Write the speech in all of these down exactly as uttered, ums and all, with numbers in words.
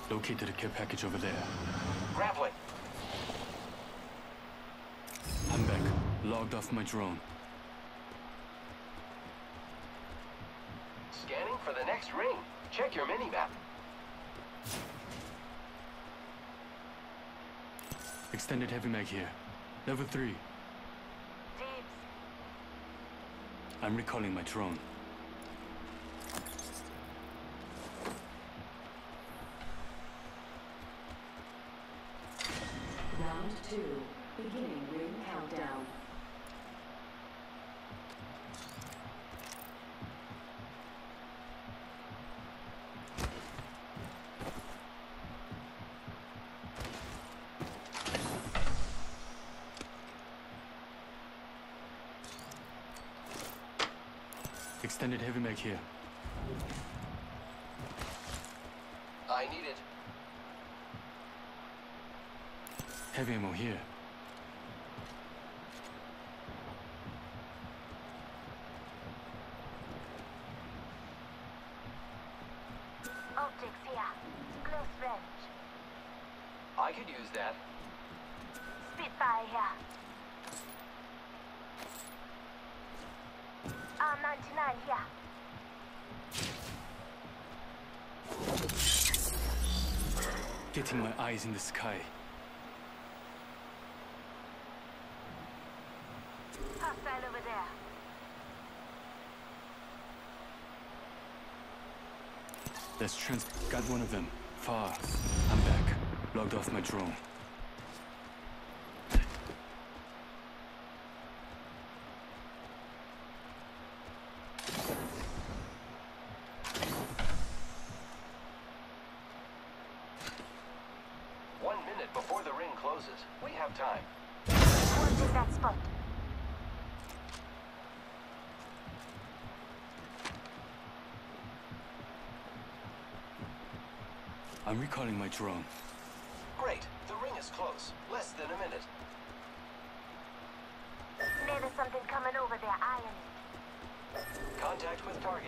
Located a care package over there. Grappling. I'm back. Logged off my drone. Scanning for the next ring. Check your mini-map. Extended heavy mag here. Level three. Deeps. I'm recalling my drone. Round two. Beginning ring countdown. Extended heavy mag here. I need it. Heavy ammo here. Optics here. Close range. I could use that. Spitfire here. R ninety-nine here. Getting my eyes in the sky. Hostile over there. Let's trans- got one of them. Far. I'm back. Logged off my drone. One minute before the ring closes. We have time. Watching that spot. I'm recalling my drone. Great. The ring is close. Less than a minute. Maybe something coming over there, eyeing it. Contact with target.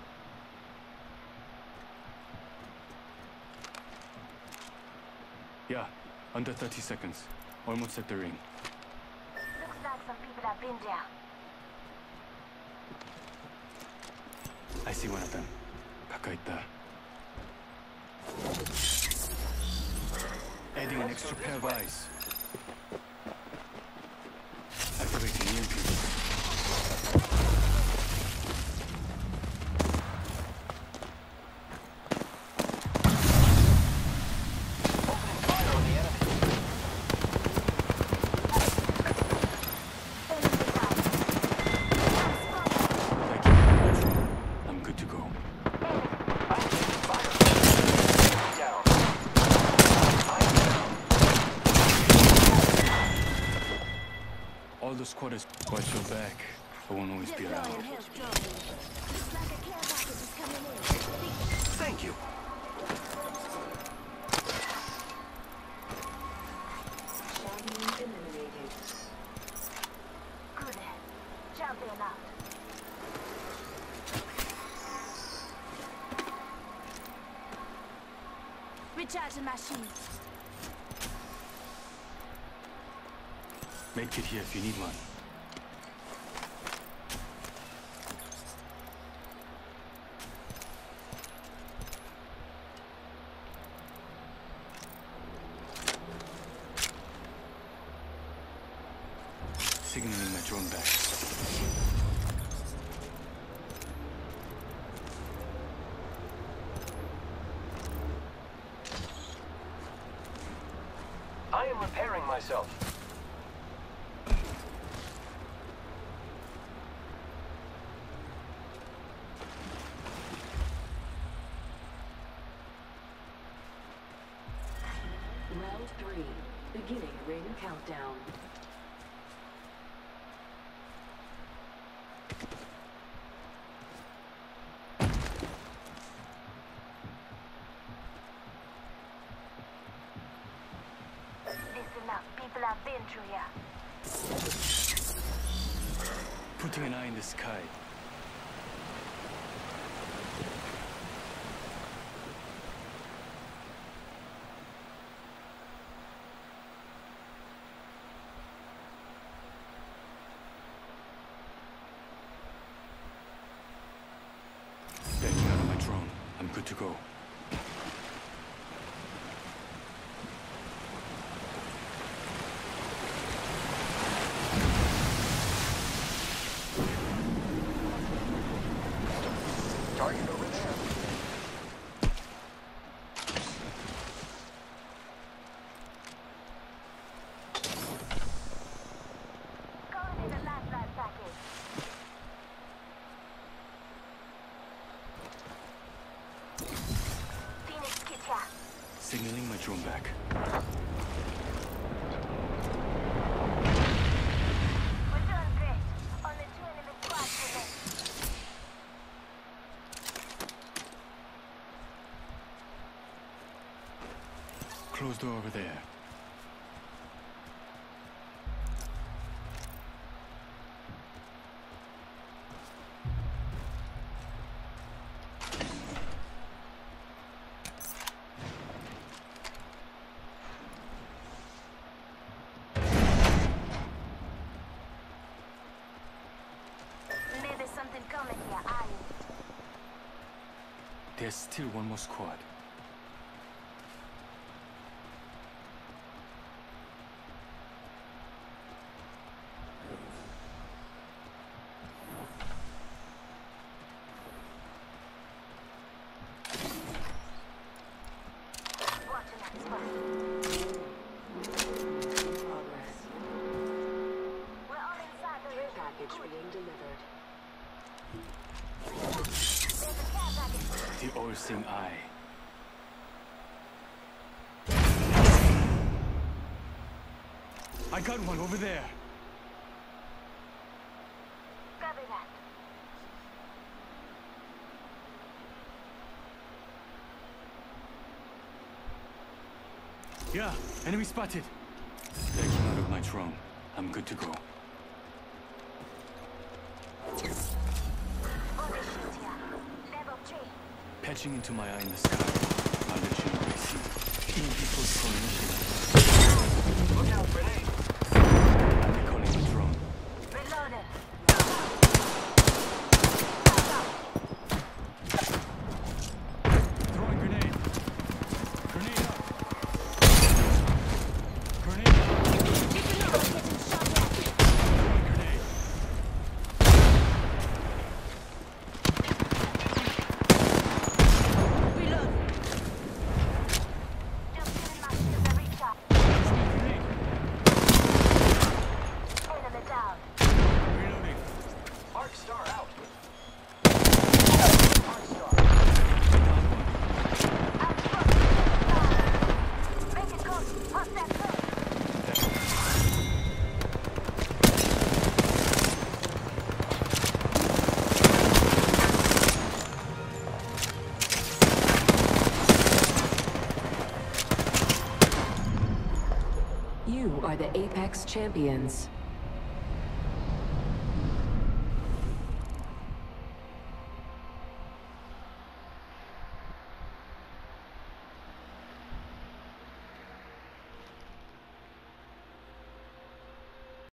Yeah, under thirty seconds. Almost at the ring. Looks like some people have been there. I see one of them. 가까이 있다. Adding an extra pair of eyes. Activating E M P. Opening fire on the enemy. Thank you very much. I'm good to go. I'm taking fire. Down. I'm down. All the squatters watch your back. I won't always be around. Thank you. Champion eliminated. Good. Champion out. Recharging machine. Make it here if you need one. Signaling my drone back. I am repairing myself. Round three. Beginning ring countdown. Listen up, people have been through here. Putting an eye in the sky. to go. Target over there. Calling in a lifeline package. Phoenix kit here. Signaling my drone back. We're doing great. Only two enemy squads remain. Closed door over there. Maybe something coming here. Eyeing it. There's still one more squad. Watching that spot. Progress. We're all inside the Care ring. package being delivered. There's a care package. The all-seeing eye. I got one over there. Copy that. Yeah, enemy spotted. They came out of my drone. I'm good to go. Body shield here. Level three. Patching into my eye in the sky. I'll let you know what I see. E M P post for initiative. Look out, grenade. I'm recalling the drone. Reloaded. Throwing grenade. Grenade out. Grenade out. Throwing grenade. Reload. Just giving my shield a recharge. Throwing grenade. Enemy down. Reloading. Arc Star out. Arc Star. Make it go. Past that cliff. You are the Apex Champions.